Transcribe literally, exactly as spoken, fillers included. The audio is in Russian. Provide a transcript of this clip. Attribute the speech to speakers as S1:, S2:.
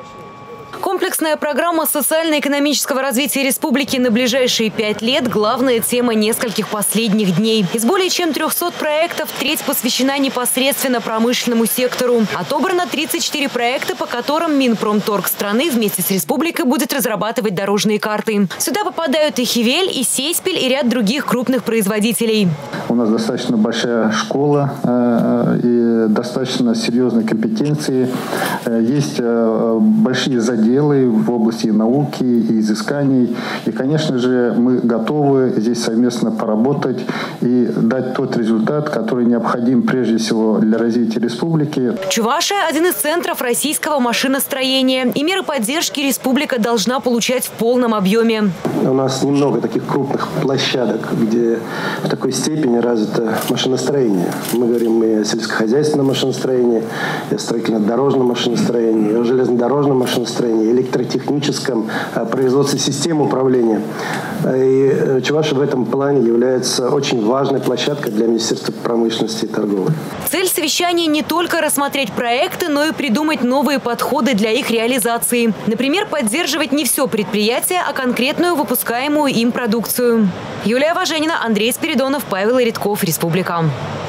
S1: Комплексная программа социально-экономического развития республики на ближайшие пять лет – главная тема нескольких последних дней. Из более чем трёхсот проектов треть посвящена непосредственно промышленному сектору. Отобрано тридцать четыре проекта, по которым Минпромторг страны вместе с республикой будет разрабатывать дорожные карты. Сюда попадают и Хивель, и Сейспель, и ряд других крупных производителей.
S2: У нас достаточно большая школа и достаточно серьезные компетенции. Есть большие заделы в области науки и изысканий. И, конечно же, мы готовы здесь совместно поработать и дать тот результат, который необходим прежде всего для развития республики.
S1: Чувашия – один из центров российского машиностроения. И меры поддержки республика должна получать в полном объеме.
S3: У нас немного таких крупных площадок, где в такой степени развито машиностроение. Мы говорим и о сельскохозяйственном машиностроении, и о строительно-дорожном машиностроении, и о железнодорожном машиностроении, электротехническом производстве систем управления. И Чувашия в этом плане является очень важной площадкой для Министерства промышленности и торговли.
S1: Цель совещания не только рассмотреть проекты, но и придумать новые подходы для их реализации. Например, поддерживать не все предприятие, а конкретную выпускаемую им продукцию. Юлия Важенина, Андрей Спиридонов, Павел Редков, Республика.